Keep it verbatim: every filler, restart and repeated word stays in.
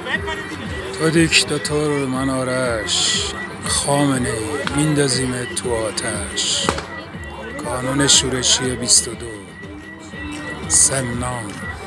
تو دیکتاتور من آرش، خامنه ای میندازیم تو آتش. کانون شورشی بیست و دو سمنان